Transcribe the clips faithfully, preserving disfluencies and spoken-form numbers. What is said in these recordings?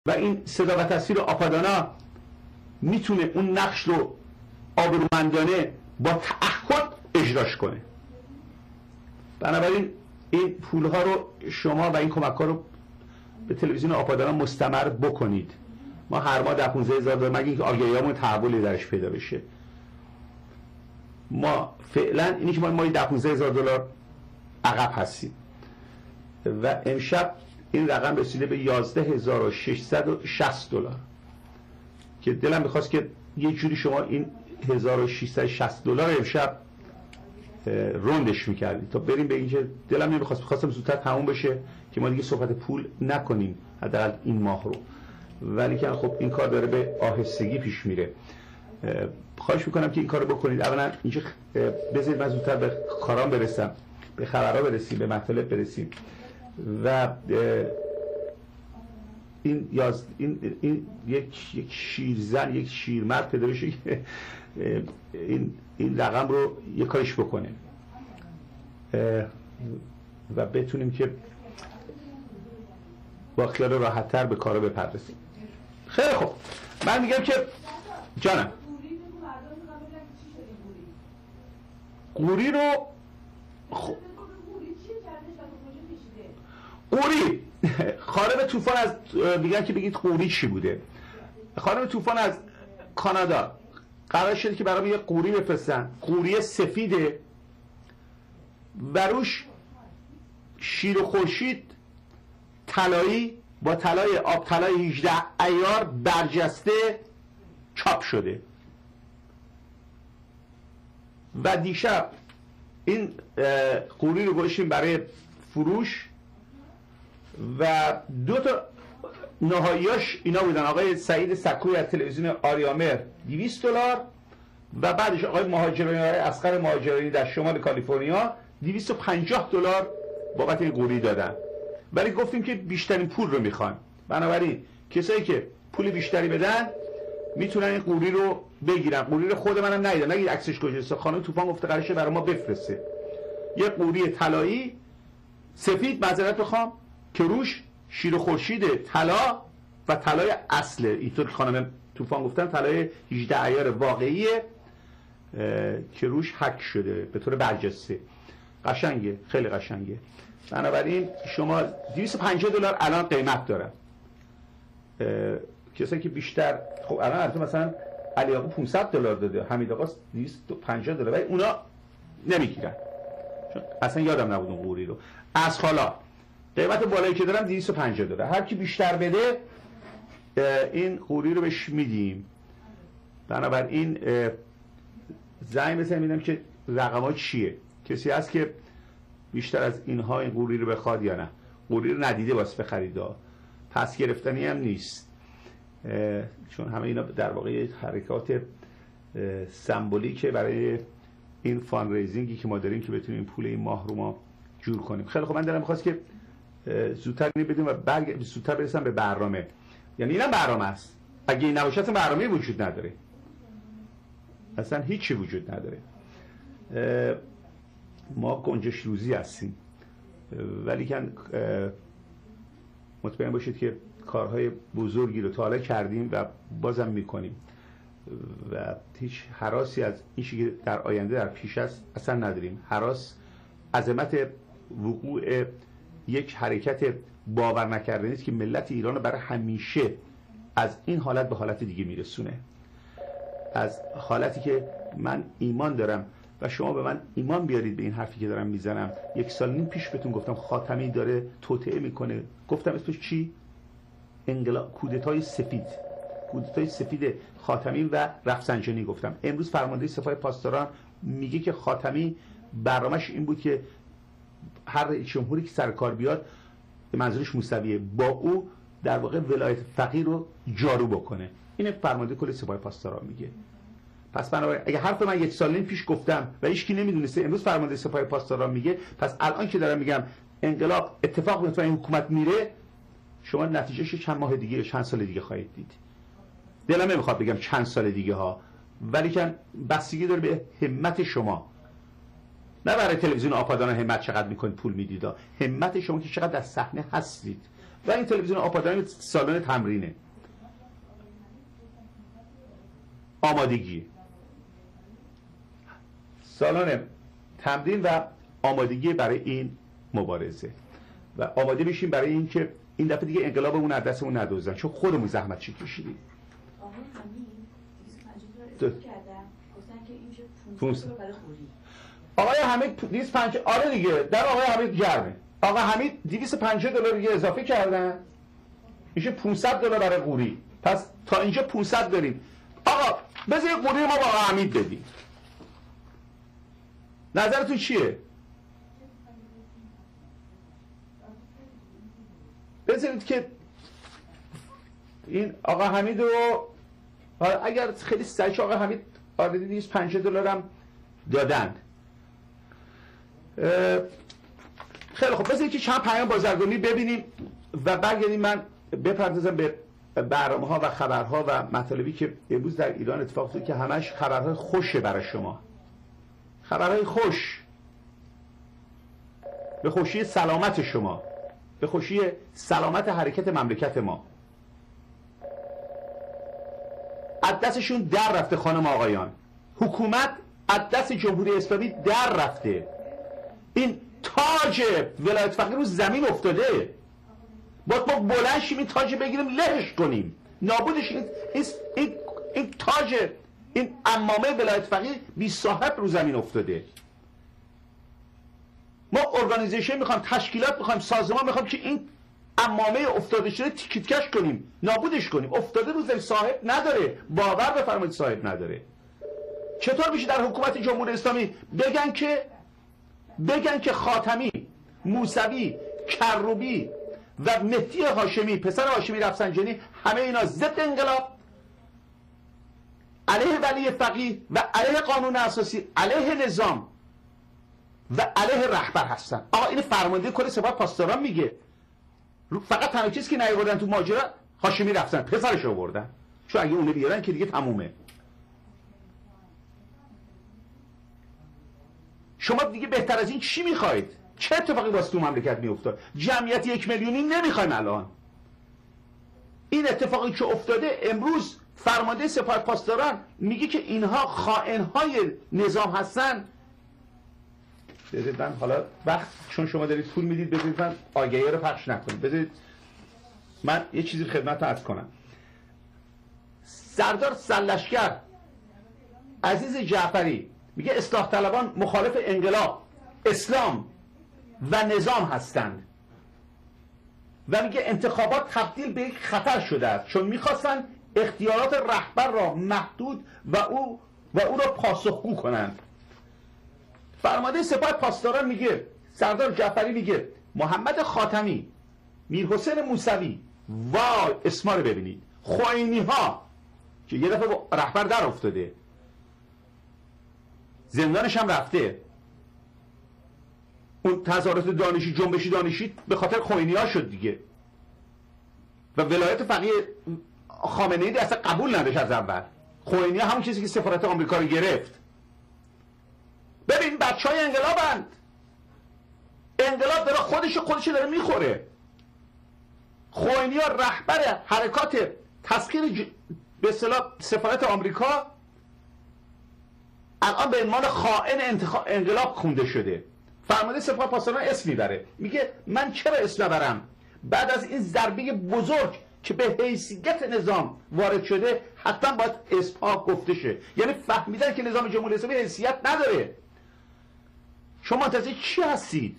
و این صدا و تصویر آپادانا میتونه اون نقش رو آبرومندانه با تعهد اجراش کنه. بنابراین این پولها رو شما و این کمک ها رو به تلویزیون آپادانا مستمر بکنید. ما هر ماه ده پانزده هزار دلار، مگه اینکه آگهیامون تحولی درش پیدا بشه. ما فعلا اینی که ما ماهی ده پانزده هزار دلار عقب هستیم و امشب این رقم رسیده به یازده هزار و ششصد و شصت دلار که دلم میخواست که یه جوری شما این هزار و ششصد و شصت دلار امشب روندش میکردید تا بریم به اینکه دلم نمیخواست، میخواستم زودتر تموم بشه که ما دیگه صحبت پول نکنیم حداقل این ماه رو، ولی که خب این کار داره به آهستگی پیش میره. خواهش میکنم که این کارو بکنید. اولا اینجا بذارید من زودتر به کارام برسم، به خبرها برسیم، به مطالب برسیم و این یاز این, این یک یک شیرزن، یک شیرمرد پیدا بشه که این این رقم رو یک کارش بکنه و بتونیم که با خیال راحت‌تر به کارا بپردازیم. خیلی خوب، من میگم که جانم قوری رو خب قوری خارب طوفان از میگن که بگید قوری چی بوده. خارب طوفان از کانادا قرار شده که برام یه قوری بفرستن، قوری سفیده و روش شیر و خورشید طلایی با طلای آب طلای هجده عیار برجسته چاپ شده و دیشب این قوری رو گذاشتیم برای فروش و دو تا نهاییاش اینا بودن. آقای سعید سکوی از تلویزیون آریامر دویست دلار و بعدش آقای مهاجرانی، آقای اصغر مهاجرانی در شمال کالیفرنیا دویست و پنجاه دلار بابت این قوری دادن، ولی گفتیم که بیشترین پول رو میخوان. بنابراین کسایی که پول بیشتری بدن میتونن این قوری رو بگیرن. قوری رو خود منم ندیدم، نگید عکسش کجاست. خانم طوفان گفته قراره برای ما بفرسته یه قوری طلایی سفید، معذرت بخوام، که روش شیر و خورشید طلا و طلای اصله، اینطور خانم طوفان گفتن طلای هجده عیار واقعیه که روش حک شده به طور برجسته. قشنگه، خیلی قشنگه. بنابراین شما دویست و پنجاه دلار الان قیمت داره. کسایی که بیشتر، خب الان البته مثلا علی آقا پانصد دلار داده، حمید آقا دویست و پنجاه دلار، ولی اونا نمیگیرن چون اصلا یادم نبود اون قوری رو. از حالا قیمت بالایی که دارم دویست و پنجاه دلار، هر کی بیشتر بده این قوری رو بهش میدیم. بنابراین زنگ بزنید ببینم که رقم‌ها چیه، کسی هست که بیشتر از اینها این قوری رو بخواد یا نه. قوری رو ندیده واسه بخرید، پس گرفتنی هم نیست، چون همه اینا در واقع حرکات سمبولیکه برای این فان ریزینگی که ما داریم که بتونیم پول این ماه رو ما جور کنیم. خیلی خب، من دلم می‌خواست که زودتر بدیم و بعد زودتر برسم به برنامه. یعنی اینم برنامه است. اگه این نباشه اصلا برنامه‌ای وجود نداره، اصلا هیچی وجود نداره. ما گنجش روزی هستیم، ولی کن مطمئن باشید که کارهای بزرگی رو تا حالا کردیم و بازم میکنیم و هیچ هراسی از این چیزی که در آینده در پیش است اصلا نداریم. هراس عظمت وقوع یک حرکت باور نکردنی است که ملت ایران رو برای همیشه از این حالت به حالت دیگه میرسونه. از حالتی که من ایمان دارم و شما به من ایمان بیارید به این حرفی که دارم میزنم. یک سال نیم پیش بهتون گفتم خاتمی داره توطئه میکنه، گفتم اسمش چی؟ انقلاب، کودتای سفید، کودتای سفید خاتمی و رفسنجانی گفتم. امروز فرمانده سپاه پاسداران میگه که خاتمی برنامه‌اش این بود که هر رئیس جمهوری که سر کار بیاد، منظورش موسویه، با او در واقع ولایت فقیه رو جارو بکنه. این فرمانده کل سپاه پاسداران میگه. پس بنابراین اگه حرف من یک سال نیم پیش گفتم و هیچ کی نمیدونسته، امروز فرمانده سپاه پاسداران میگه، پس الان که دارم میگم انقلاب اتفاق میفته این حکومت میره، شما نتیجهش چند ماه دیگه، چند سال دیگه خواهید دید. دلم نمیخواد بگم چند سال دیگه ها، ولی که بستگی داره به همت شما. نه برای تلویزیون آپادانا همت چقدر میکنید پول میدید، همت شما که چقدر در صحنه هستید و این تلویزیون آپادانی سالن تمرینه، آمادگی سالن تمرین و آمادگی برای این مبارزه و آماده میشیم برای این که این دفعه دیگه انقلابمون از دستمون ندوزن، چون خودمون زحمت چی کشیدیم. آقای حمید دویست و پنجاه دلار اضافه کردن، گفتن که این میشه پانصد دلار برای خوری. آقای حمید دویست و پنجاه آره دیگه، در آقای حمید گرمه. آقا حمید دویست و پنجاه دلار دیگه اضافه کردن، میشه پانصد دلار برای قوری. پس تا اینجا پانصد داریم. آقا بذارید قوری ما با آقا حمید بدیم. نظرتون چیه؟ بذارید که این آقا حمید رو اگر خیلی سریع، آقا حمید آردی دویست و پنجاه دلار هم دادن. خیلی خب بذارید که چند پیام بازرگانی ببینیم و برگردیم من بپردازم به برنامه ها و خبرها و مطالبی که امروز در ایران اتفاق افتاد که همش خبرهای خوشه برای شما، خبرهای خوش، به خوشی سلامت شما، به خوشی سلامت حرکت مملکت ما. از دستشون در رفته خانم آقایان، حکومت از دست جمهوری اسلامی در رفته. این تاج ولایت فقیه رو زمین افتاده، باید ما بلند شیم این تاج بگیریم لهش کنیم، نابودش. این, این, این تاج، این عمامه ولایت فقیه بی صاحب رو زمین افتاده. ما ارگانیزیشن میخوایم، تشکیلات میخوایم، سازمان میخوایم که این عمامه افتاده شده تیکیتکش کنیم، نابودش کنیم. افتاده رو زمین، صاحب نداره، باور بفرمایید صاحب نداره. چطور میشه در حکومت جمهوری اسلامی بگن که بگن که خاتمی، موسوی، کروبی و مهدی هاشمی پسر هاشمی رفسنجانی همه اینا ضد انقلاب، علیه ولی فقیه و علیه قانون اساسی، علیه نظام و علیه رهبر هستن. آقا این فرمانده کل سپاه پاسداران میگه. فقط تنها چیزی که نیاوردن تو ماجرا هاشمی رفتن، پسرش آوردن، چون اگه اونه بیارن که دیگه تمومه. شما دیگه بهتر از این چی میخواید؟ چه اتفاقی واسه تو مملکت میافتاد؟ جمعیت یک میلیونی نمیخوایم الان. این اتفاقی که افتاده امروز، فرمانده سپاه پاسداران میگه که اینها خائنهای نظام هستن. بذارید من حالا وقت، چون شما دارید پول میدید، بذارید من آگهی رو پخش نکنید. بذارید من یه چیزی خدمتتون عرض کنم. سردار سرلشکر عزیز جعفری میگه اصلاح طلبان مخالف انقلاب، اسلام و نظام هستند و میگه انتخابات تبدیل به یک خطر شده است، چون میخواستن اختیارات رهبر را محدود و او و او را پاسخگو کنند. فرمانده سپاه پاسداران میگه، سردار جعفری میگه محمد خاتمی، میرحسین موسوی، وای اسما رو ببینید، خوئینی ها که یه دفعه با رهبر در افتاده، زندانش هم رفته، اون تظاهرات دانشی، جنبشی دانشی به خاطر خوئینی ها شد دیگه، و ولایت فقیه خامنه ای اصلا قبول نداشت از اول. خوئینی ها همون چیزی که سفارت آمریکا رو گرفت. ببین بچه های انقلابند، انقلاب داره خودش خودش داره میخوره. خوئینی ها رهبر حرکات تسخیر ج... به اصطلاح سفارت آمریکا الان به عنوان خائن انتخاب انقلاب خونده شده. فرمانده سپاه پاسداران اسم میبره، میگه من چرا اسم نبرم؟ بعد از این ضربه بزرگ که به حیثیت نظام وارد شده حتما باید اسمها گفته شه. یعنی فهمیدن که نظام جمهوری اسلامی حیثیت نداره. شما منتظر چی هستید؟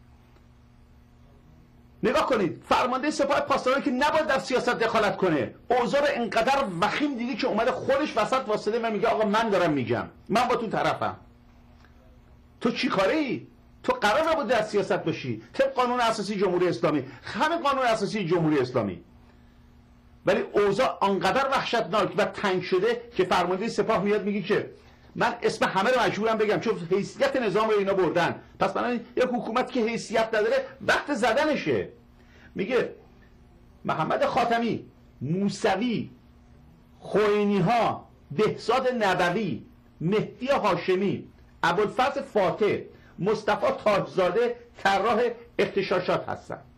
نگاه کنید، فرمانده سپاه پاسداران که نباید در سیاست دخالت کنه، اوضاع اینقدر وخیم دیدی که اومده خودش وسط واسطه و میگه آقا من دارم میگم، من با تو طرفم. تو چی کاره ای؟ تو قرار نبود در سیاست باشی طبق قانون اساسی جمهوری اسلامی، همه قانون اساسی جمهوری اسلامی، ولی اوضاع آنقدر وحشتناک و تنگ شده که فرمانده سپاه میاد میگه که من اسم همه رو مجبورم بگم چون حیثیت نظام رو اینا بردن، پس بنابراین یک حکومت که حیثیت نداره وقت زدنشه. میگه محمد خاتمی، موسوی، خوئینی ها، بهزاد نبوی، مهدی هاشمی، ابوالفضل فاتح، مصطفی تاجزاده طراح اغتشاشات هستند.